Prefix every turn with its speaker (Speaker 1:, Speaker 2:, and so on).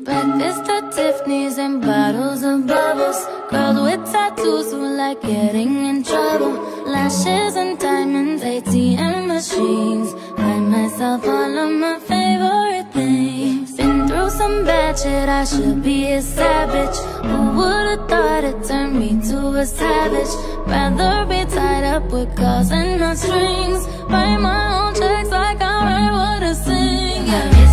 Speaker 1: Breakfast at Tiffany's and bottles of bubbles. Girls with tattoos who like getting in trouble. Lashes and diamonds, ATM machines. Buy myself all of my favorite things. Been through some bad shit, I should be a savage. Who would've thought it turned me to a savage? Rather be tied up with calls and not strings. Write my own checks like I write what I sing, yeah.